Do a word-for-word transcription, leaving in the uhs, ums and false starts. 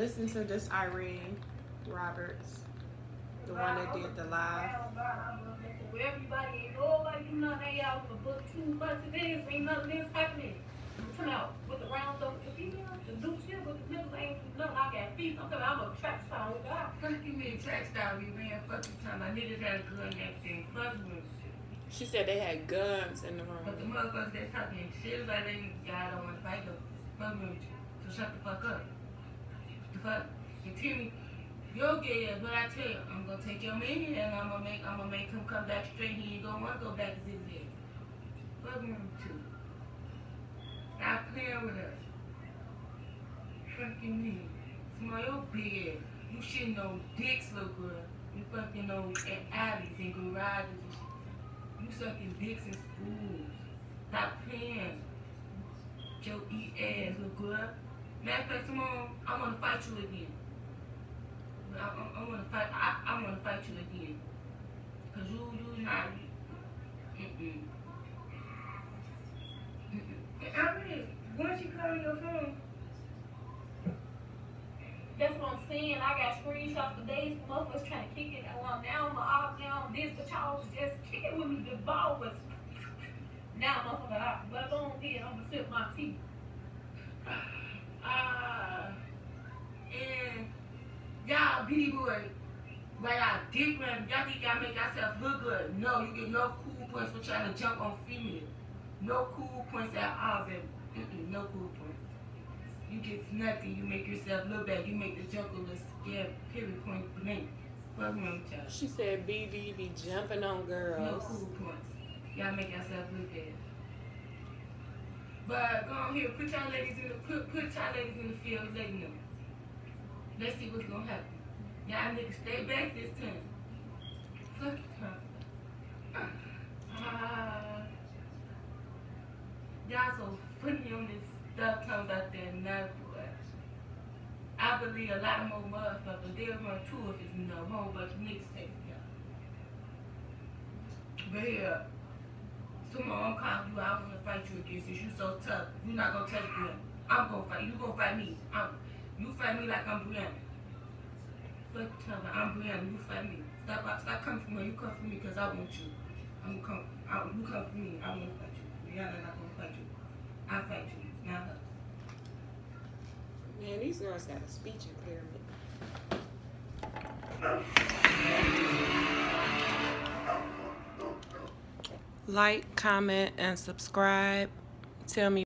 Listen to this Irene Roberts, the one that did the live. Everybody, nobody do nothing. They out for book two months of this, ain't nothing this happening. Come out with the round up, the female, the do shit with the niggas ain't nothing. I got feet. I'm talking, I'm a track star with God. Fuck you mean track star? We ran fucking time. My niggas had a gun and everything. Fuck with shit. She said they had guns in the room. But the motherfuckers that's talking shit like they y'all don't want to fight them. Fuck with you. So shut the fuck up. The fuck? You tell me. You'll get it, but I tell you, I'm gonna take your man and I'm gonna make I'm gonna make him come back straight. He ain't gonna wanna go back to his head. Fuck him too. Stop playing with us. Fucking me. Smell your big ass. You shitting on dicks look good. You fucking on at alleys and garages and shit. You sucking dicks in schools. Stop playing. Your eat ass look good. Matter of fact, tomorrow I wanna fight you again. I, I, I want to fight. I, I want to fight you again, cause you, you not. Mm-mm. Mm-mm. I mean, once you call your phone. That's what I'm saying. I got screenshots for days. Motherfuckers trying to kick it. Well, now I'm off. Now I'm this, but y'all was just kicking with me. The ball was. Now motherfucker out. But go on here. I'm gonna sip my tea. Uh, and. Y'all bitty boy, but y'all dick run, y'all think y'all make yourself look good. No, you get no cool points for trying to jump on female. No cool points at all, baby. Mm-mm, no cool points. You get nothing, you make yourself look bad. You make the joker look scared, period, point blank. Fuck me, child. She said B D be jumping on girls. No cool points. Y'all make yourself look bad. But go on here, put y'all ladies in the, put, put y'all ladies in the field, let them know. Let's see what's gonna happen. Y'all niggas stay back this time. Fuck it, huh? Uh, y'all so funny on this stuff comes out there now, boy. I believe a lot of more motherfuckers, they'll run too if it's no whole bunch of niggas taking y'all. But here, someone call you, I wanna fight you again since you so tough. You not gonna touch me. I'm gonna fight you. You gonna fight me. I'm, You fight me like I'm Brianna. Fuck tell her I'm Brianna. You fight me. Stop, stop coming for me. You come for me because I want you. I'm gonna come. I, you come for me. I want to fight you. Brianna not gonna fight you. I fight you. Not her. Man, these girls got a speech impairment. Like, comment, and subscribe. Tell me.